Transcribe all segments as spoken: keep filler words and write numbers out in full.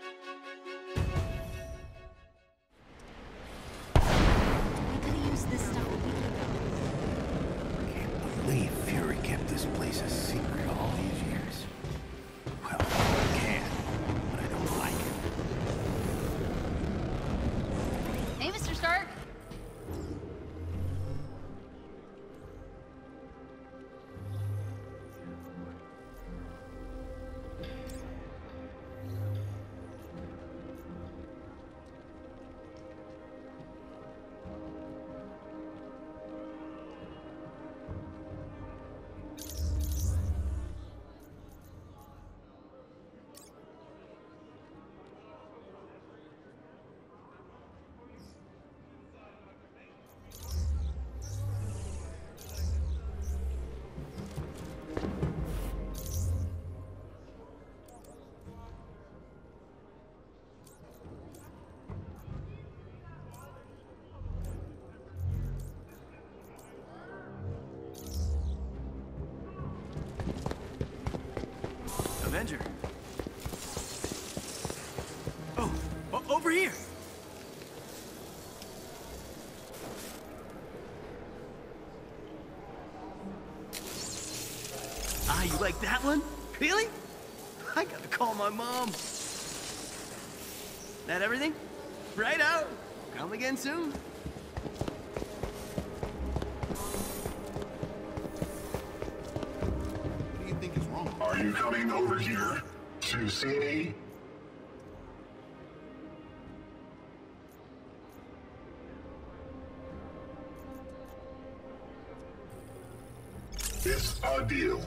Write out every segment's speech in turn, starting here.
We could have used this stuff a week ago. I can't believe Fury kept this place a secret all these years. Well, I can, but I don't like it. Hey, Mister Stark. Avenger. Oh, o over here. Ah, you like that one? Really? I gotta call my mom. That everything? Right out. Come again soon. Are you coming over here to see me? It's a deal.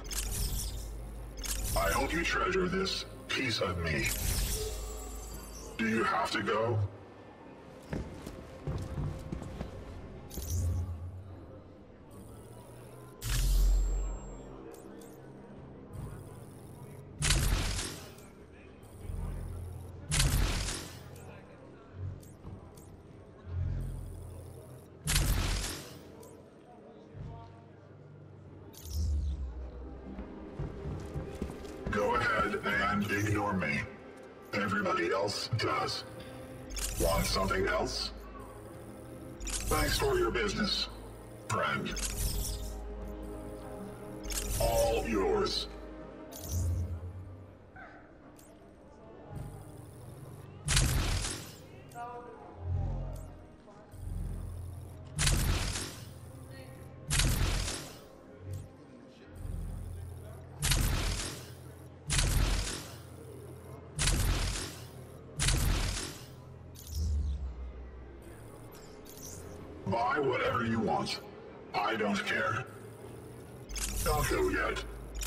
I hope you treasure this piece of me. Do you have to go? Go ahead and ignore me. Everybody else does. Want something else? Thanks for your business, friend. All yours. Buy whatever you want. I don't care. Don't go yet.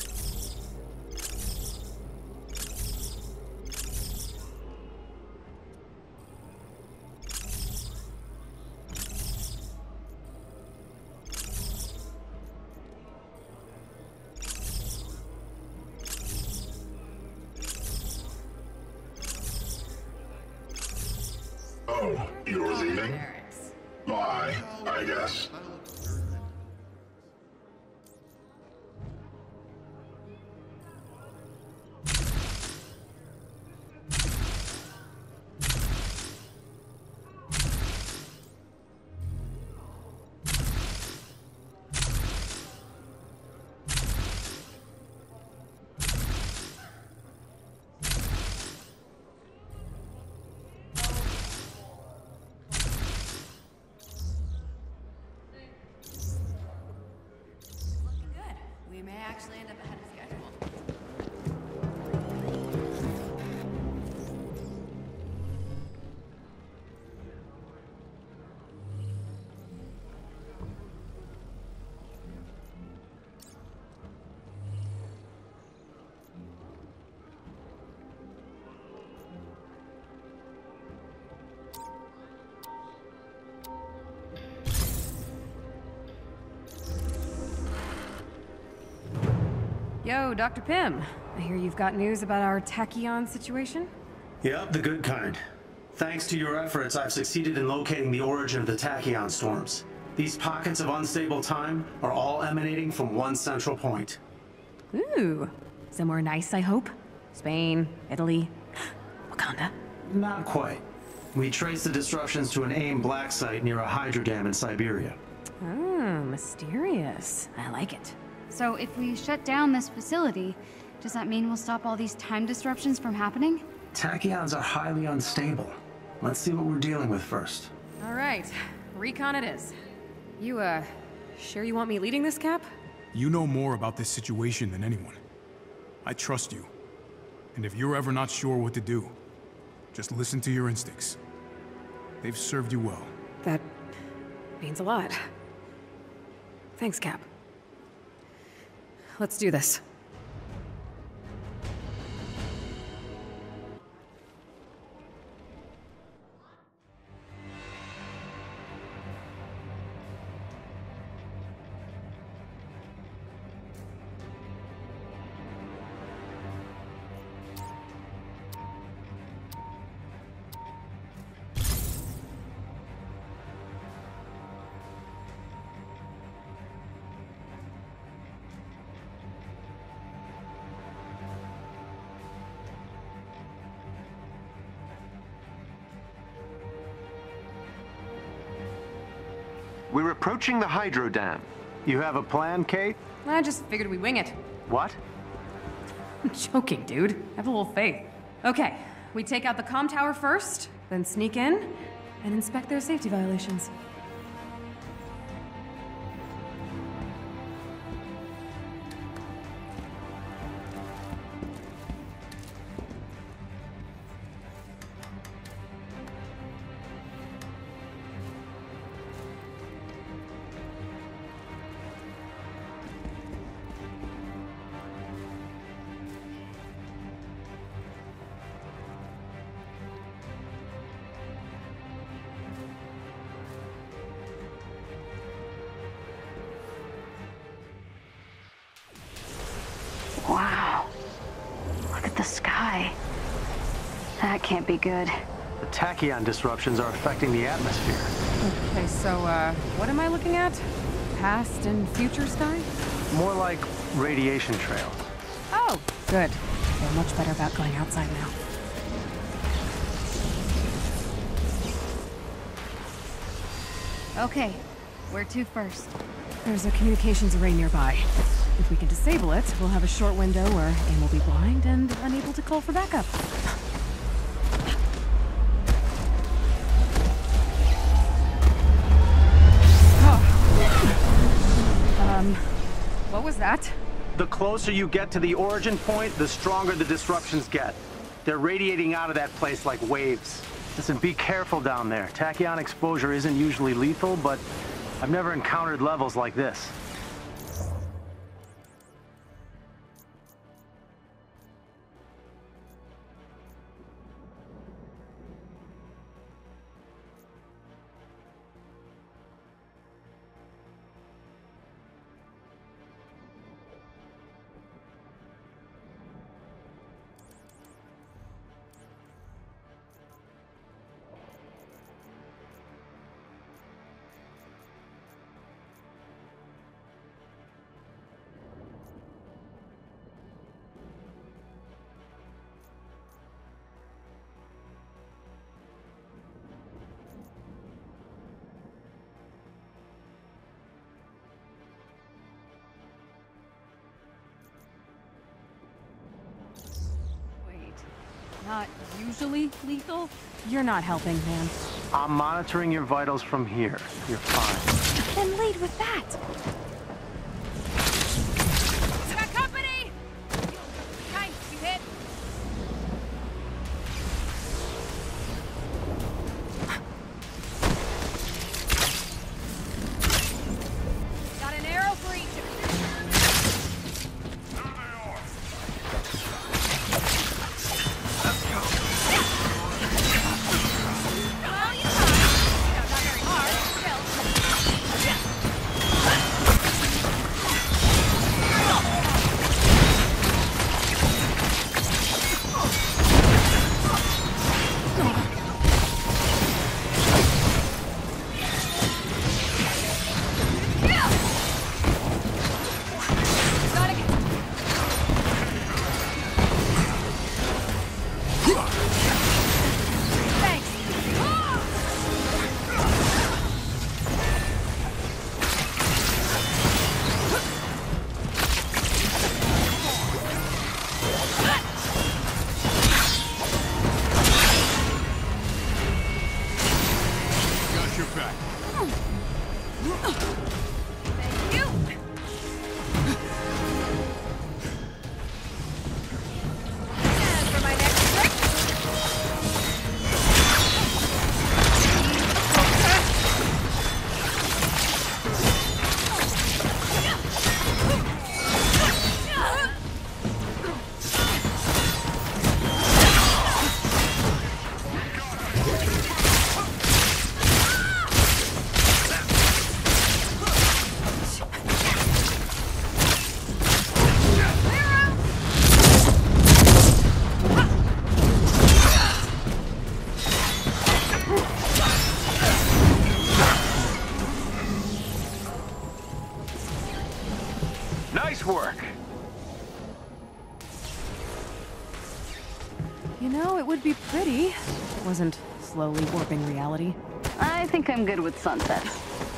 Oh, you're leaving? Bye, I guess. We may actually end up ahead of schedule. Yo, Doctor Pym. I hear you've got news about our tachyon situation? Yep, the good kind. Thanks to your efforts, I've succeeded in locating the origin of the tachyon storms. These pockets of unstable time are all emanating from one central point. Ooh, somewhere nice, I hope? Spain, Italy, Wakanda? Not quite. We traced the disruptions to an AIM black site near a hydro dam in Siberia. Oh, mysterious. I like it. So if we shut down this facility, does that mean we'll stop all these time disruptions from happening? Tachyons are highly unstable. Let's see what we're dealing with first. All right, recon it is. You, uh, sure you want me leading this, Cap? You know more about this situation than anyone. I trust you. And if you're ever not sure what to do, just listen to your instincts. They've served you well. That means a lot. Thanks, Cap. Let's do this. We're approaching the hydro dam. You have a plan, Kate? I just figured we'd wing it. What? I'm joking, dude. Have a little faith. Okay, we take out the comm tower first, then sneak in and inspect their safety violations. Wow. Look at the sky. That can't be good. The tachyon disruptions are affecting the atmosphere. Okay, so, uh, what am I looking at? Past and future sky? More like radiation trails. Oh, good. Feel much better about going outside now. Okay, where to first? There's a communications array nearby. If we can disable it, we'll have a short window where AIM will be blind and unable to call for backup. Um, what was that? The closer you get to the origin point, the stronger the disruptions get. They're radiating out of that place like waves. Listen, be careful down there. Tachyon exposure isn't usually lethal, but I've never encountered levels like this. Not usually lethal? You're not helping, man. I'm monitoring your vitals from here. You're fine. Then lead with that. Got company! Nice, you hit. Got an arrow for each of you. back. Thank you. And for my next trick. Nice work. You know, it would be pretty if it wasn't slowly warping reality. I think I'm good with sunsets.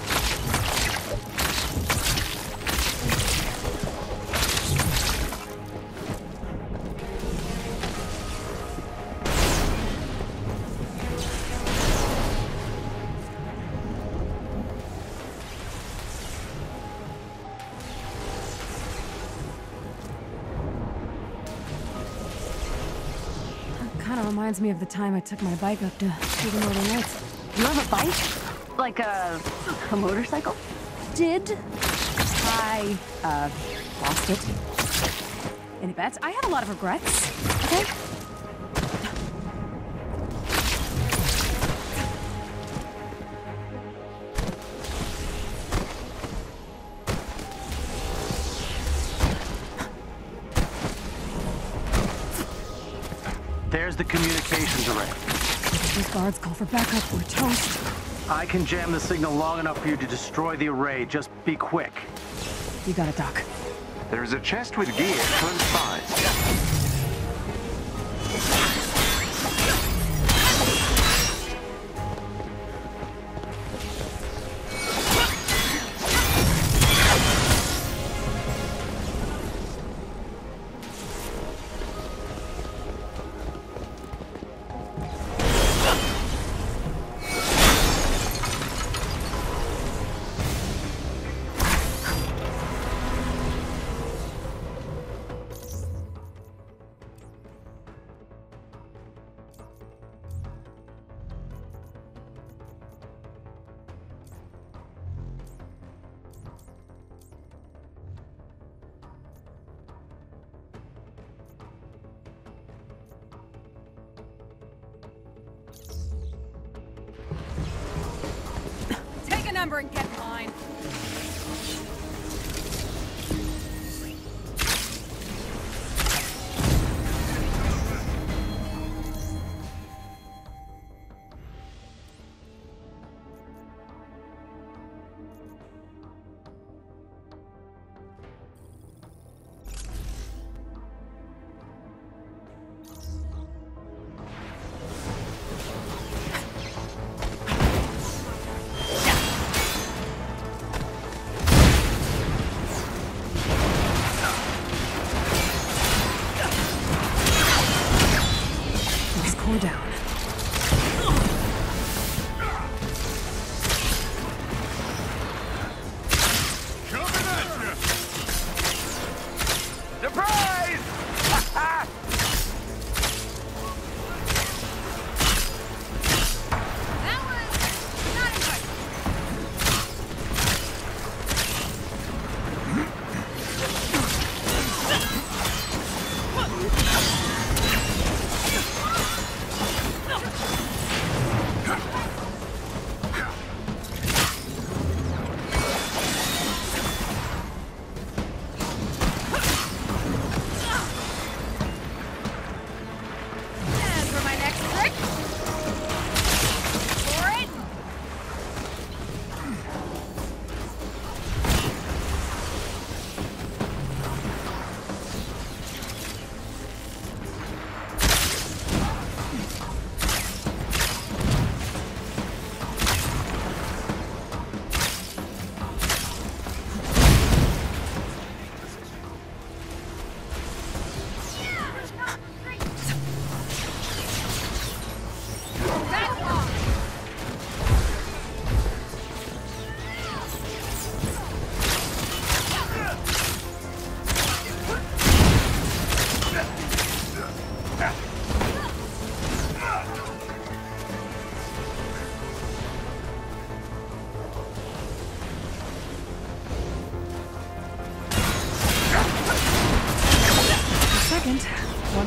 Kind of reminds me of the time I took my bike up to see the Northern Lights. You have a bike? Like a, a motorcycle? Did I uh lost it? Any bets? I had a lot of regrets. Okay. There's the communications array. If these guards call for backup, we're toast. I can jam the signal long enough for you to destroy the array. Just be quick. You got it, Doc. There's a chest with gear close by. Take a number and get in line.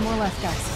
more left, guys.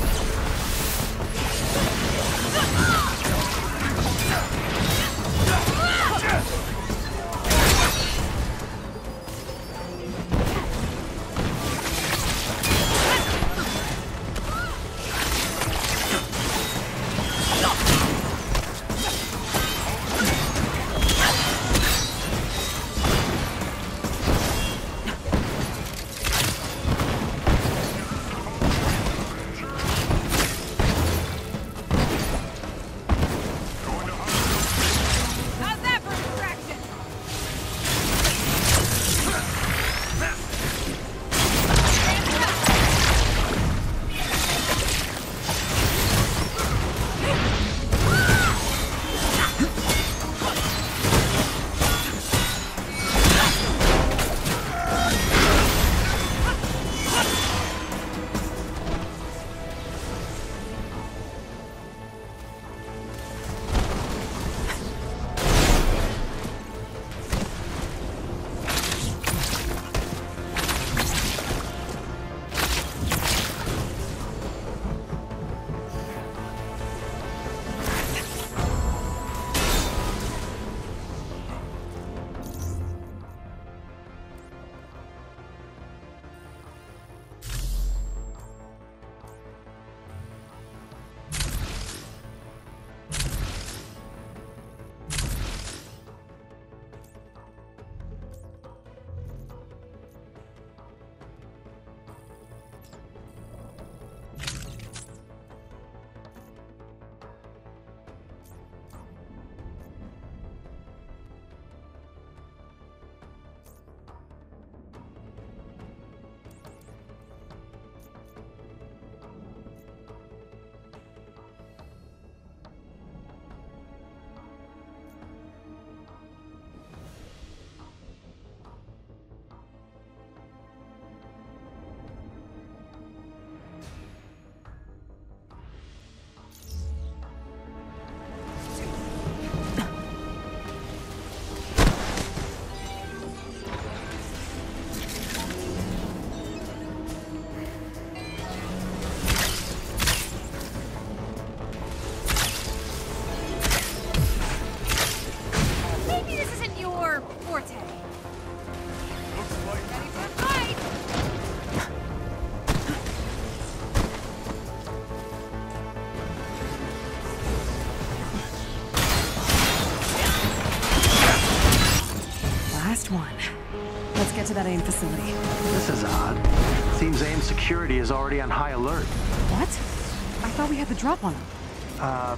To that AIM facility. This is odd. Seems AIM security is already on high alert. What? I thought we had the drop on them. Uh,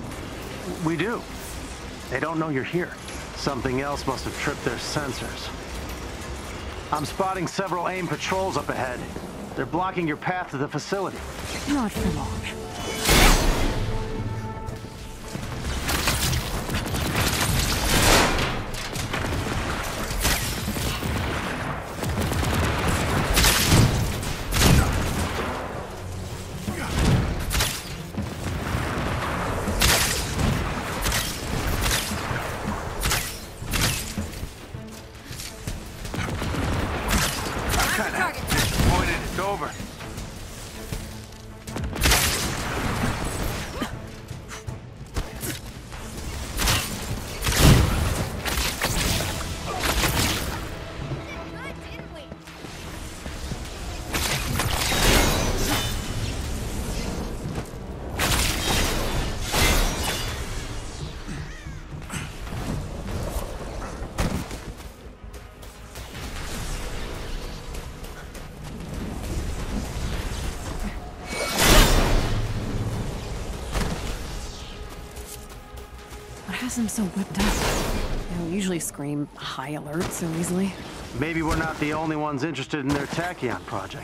we do. They don't know you're here. Something else must have tripped their sensors. I'm spotting several AIM patrols up ahead. They're blocking your path to the facility. Not for long. I'm so whipped up. They don't usually scream high alert so easily. Maybe we're not the only ones interested in their Tachyon project.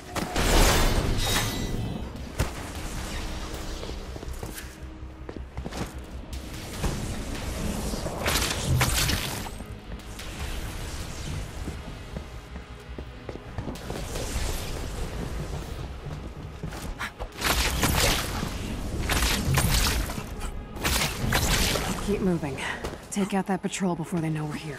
Keep moving. Take out that patrol before they know we're here.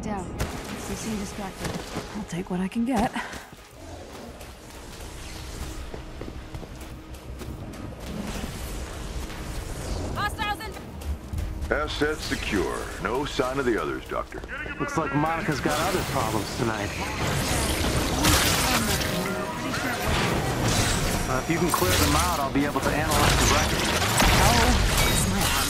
freaked out. They seem distracted. I'll take what I can get. Hostiles in. Asset secure. No sign of the others, Doctor. Looks like Monica's got other problems tonight. Uh, if you can clear them out, I'll be able to analyze the record. Oh, it's my arm.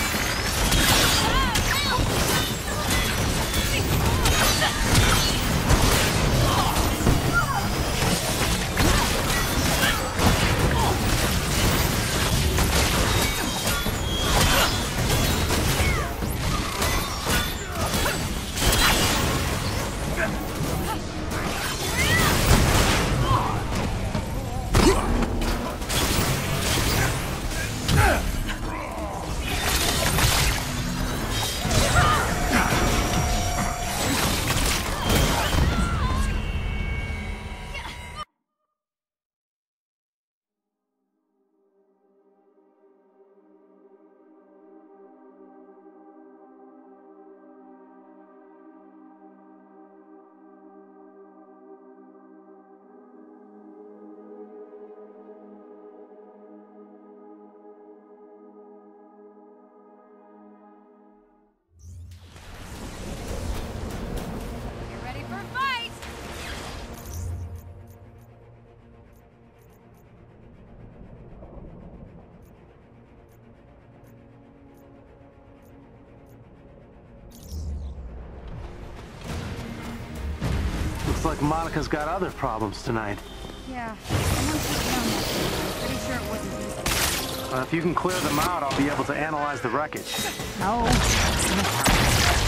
Looks like Monica's got other problems tonight. Yeah, someone took down that thing. I'm pretty sure it wasn't these. Uh, if you can clear them out, I'll be able to analyze the wreckage. No, it's my arm.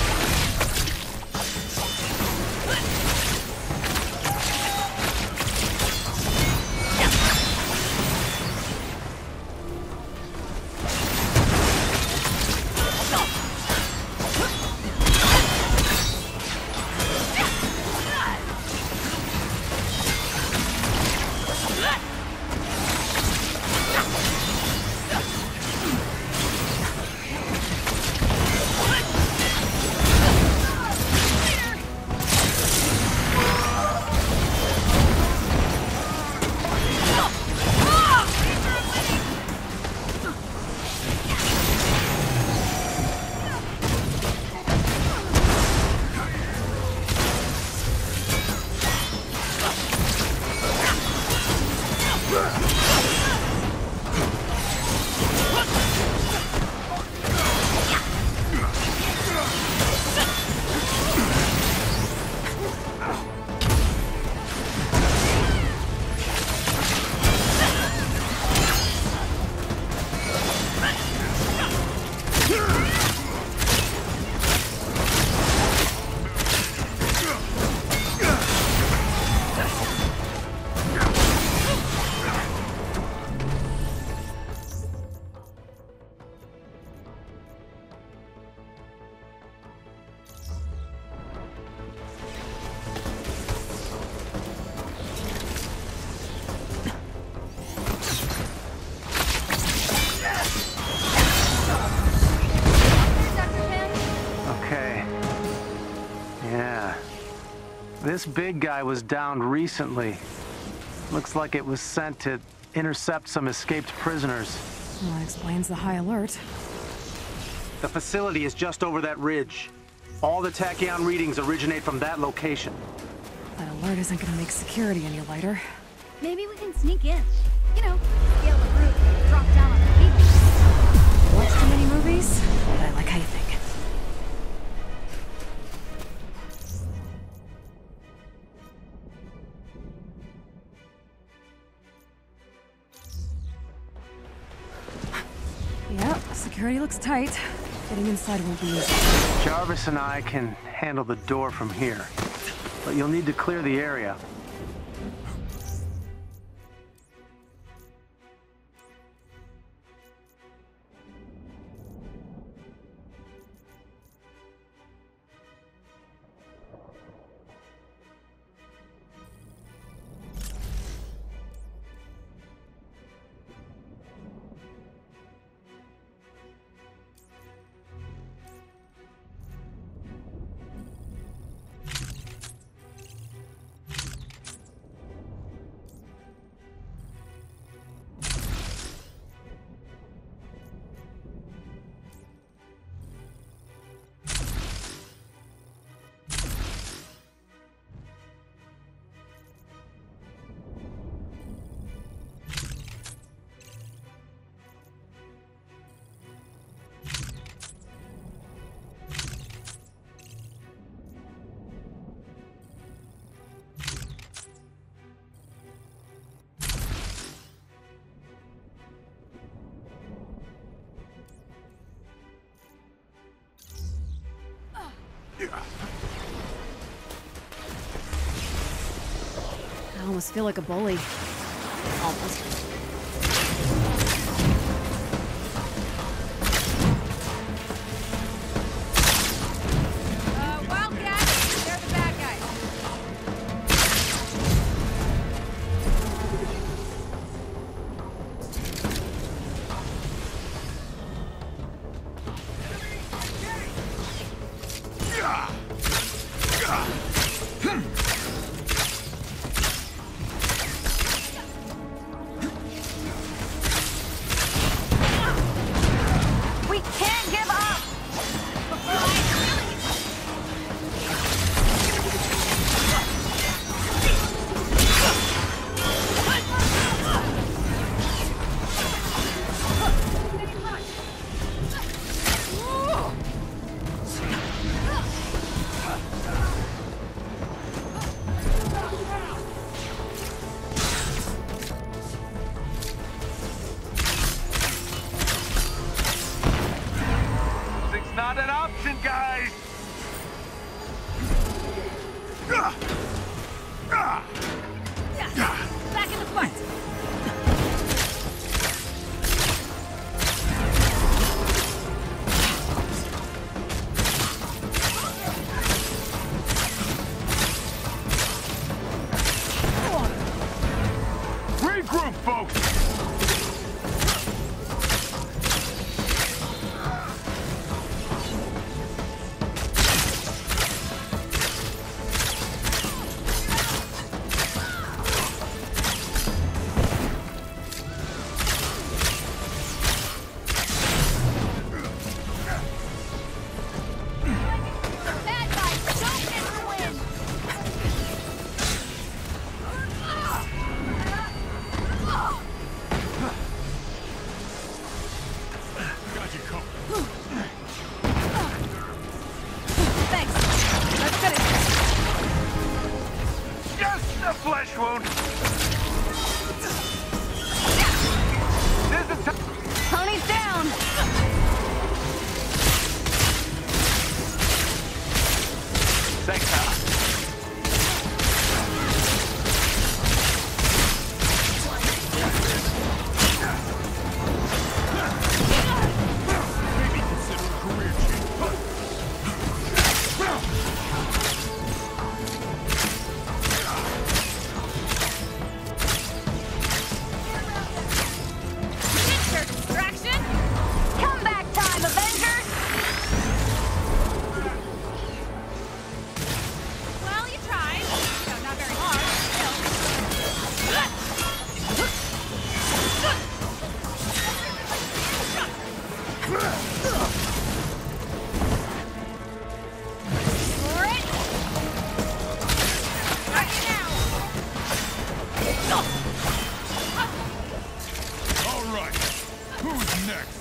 This big guy was downed recently. Looks like it was sent to intercept some escaped prisoners. Well, that explains the high alert. The facility is just over that ridge. All the tachyon readings originate from that location. That alert isn't gonna make security any lighter. Maybe we can sneak in. You know, scale the roof, drop down on the people. Watch too many movies? But I like how you think. Yep, security looks tight. Getting inside won't be easy. Jarvis and I can handle the door from here, but you'll need to clear the area. I almost feel like a bully. Almost. Uh, Wildcats, they're the bad guys. We can't give up! It's not an option, guys! Back in the fight. Regroup, folks! Bad guys, don't get the win. Got you covered. Thanks. Let's finish this. Just a flesh wound! There's a t- Pony's down! sector. Maybe consider a career change. Insert distraction. Comeback time, Avengers! Well, you tried. No, not very hard. Still. Right. Got you now. All right. Who's next?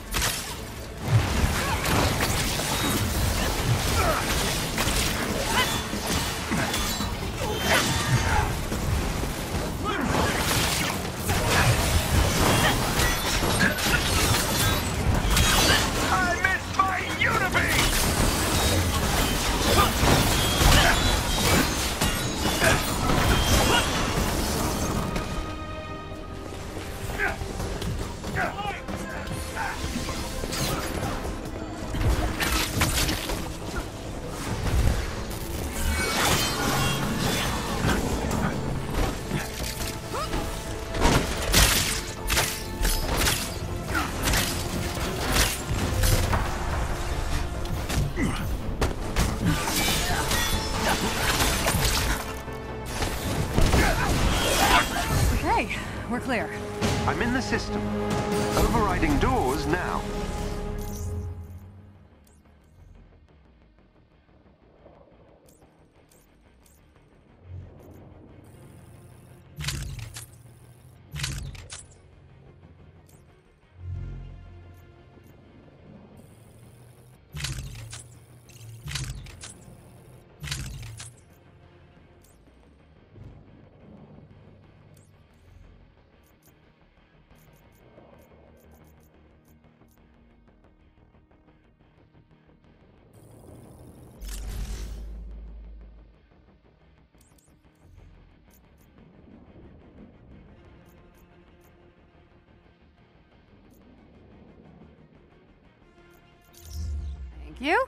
I missed my Unibeam! Okay, we're clear. I'm in the system. Overriding doors now. Thank you.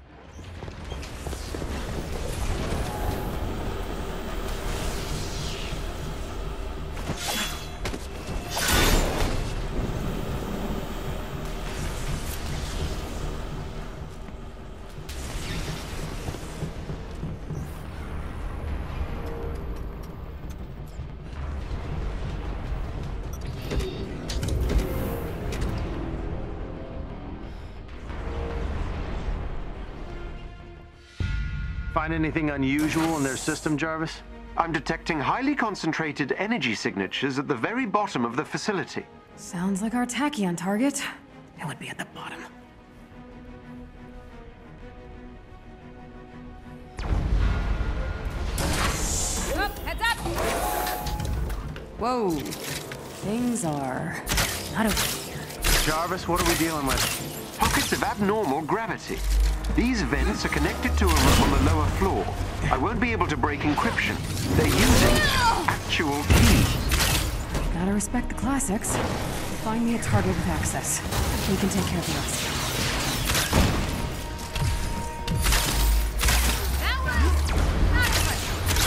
Find anything unusual in their system, Jarvis? I'm detecting highly concentrated energy signatures at the very bottom of the facility. Sounds like our tachyon target. It would be at the bottom. Up, heads up! Whoa. Things are not okay here. Jarvis, what are we dealing with? Pockets of abnormal gravity. These vents are connected to a room on the lower floor. I won't be able to break encryption. They're using actual keys. Gotta respect the classics. Find me a target with access. We can take care of the rest. That one! Not good.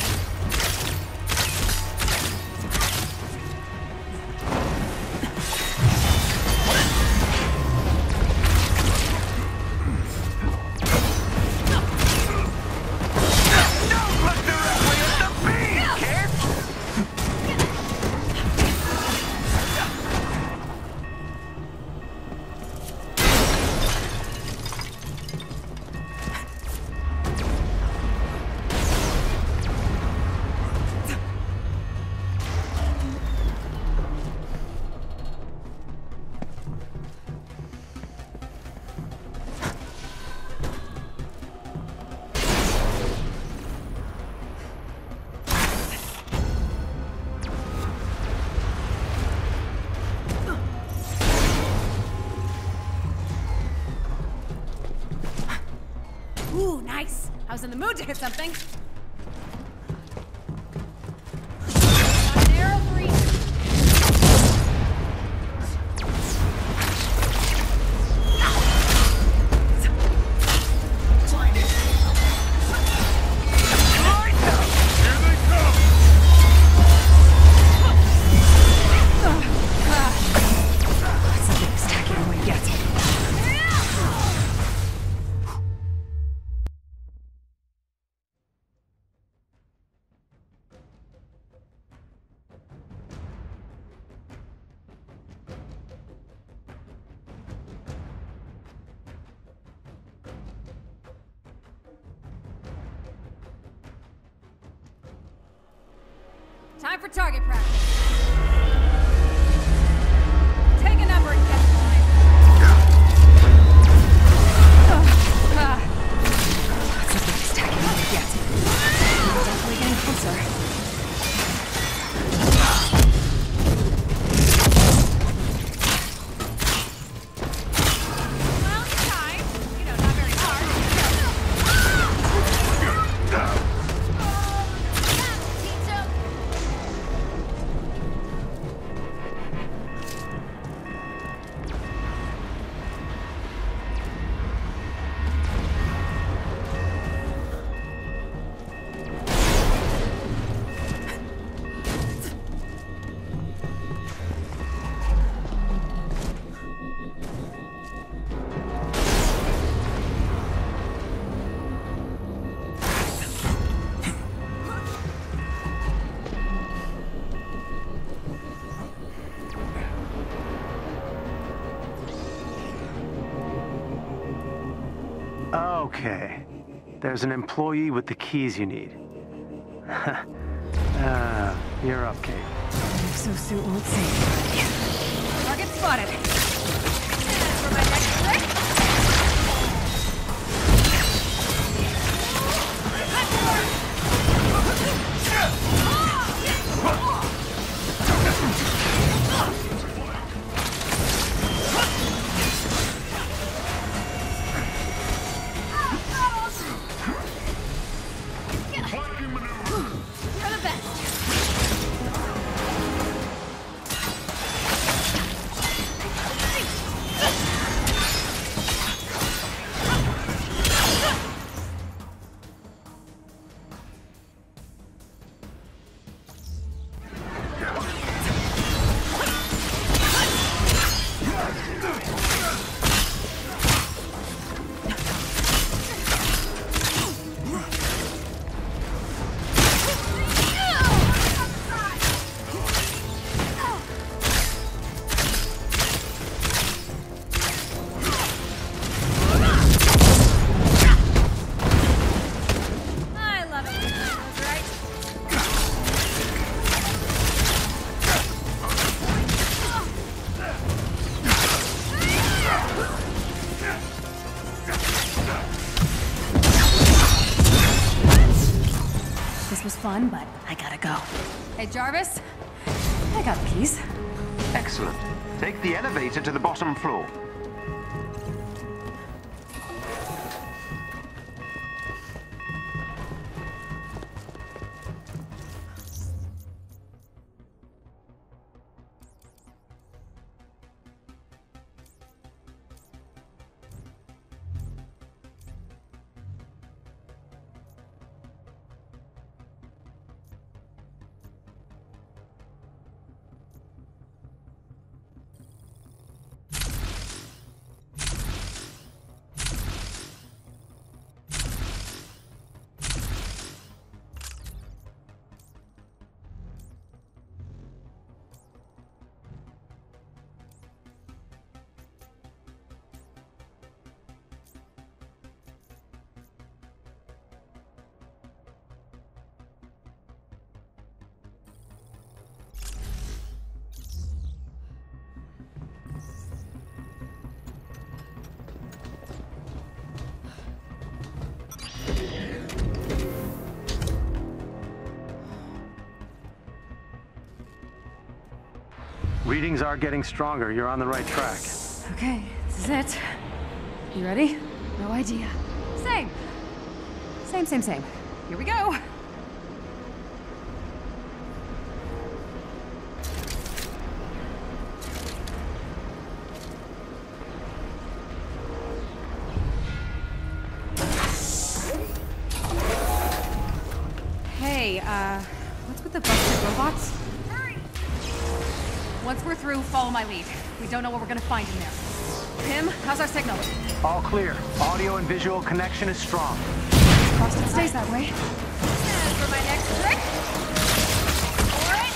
Ooh, nice. I was in the mood to hit something. Got an arrow for each. That's the biggest tachyon we get. Time for target practice. Take a number and get in line. That's the biggest tachyon we get. We're definitely getting closer. Well, you tried. You know, not very hard. Teach 'em. Okay. There's an employee with the keys you need. uh, you're up, Kate. Exosuit won't save. Target spotted. And for my next trick. You're the best. I gotta go. Hey, Jarvis. I got the keys. Excellent. Take the elevator to the bottom floor. Readings are getting stronger. You're on the right track. Okay, this is it. You ready? No idea. Same. Same, same, same. Here we go. Hey, uh, what's with the busted robots? Once we're through, follow my lead. We don't know what we're gonna find in there. Tim, how's our signal? All clear. Audio and visual connection is strong. Crossed it stays that way. And for my next trick. All right.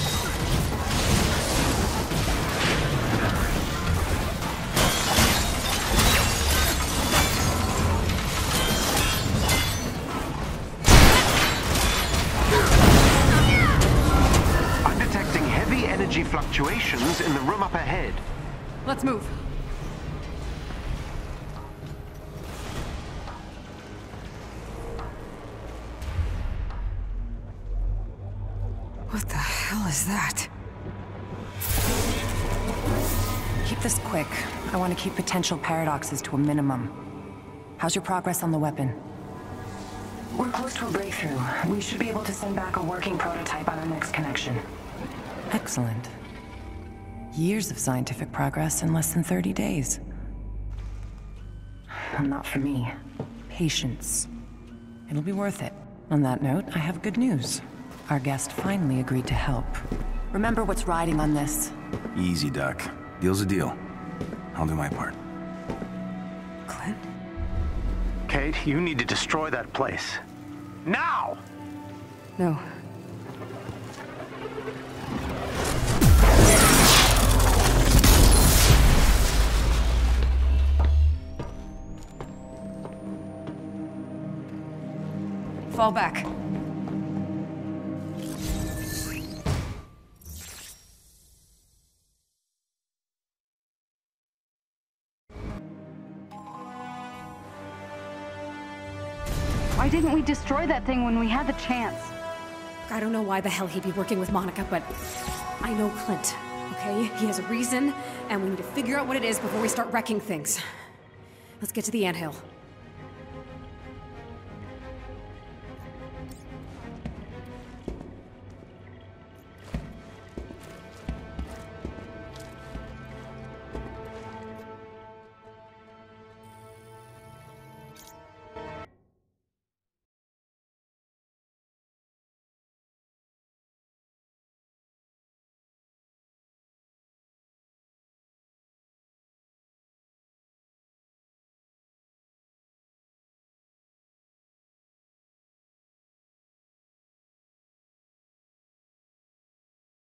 I'm detecting heavy energy fluctuations in the room up ahead. Let's move. What the hell is that? Keep this quick. I want to keep potential paradoxes to a minimum. How's your progress on the weapon? We're close to a breakthrough. We should be able to send back a working prototype on our next connection. Excellent. Years of scientific progress in less than thirty days. Well, not for me. Patience. It'll be worth it. On that note, I have good news. Our guest finally agreed to help. Remember what's riding on this? Easy, Doc. Deal's a deal. I'll do my part. Clint? Kate, you need to destroy that place. Now! No. Fall back. Why didn't we destroy that thing when we had the chance? I don't know why the hell he'd be working with Monica, but I know Clint, okay? He has a reason, and we need to figure out what it is before we start wrecking things. Let's get to the anthill.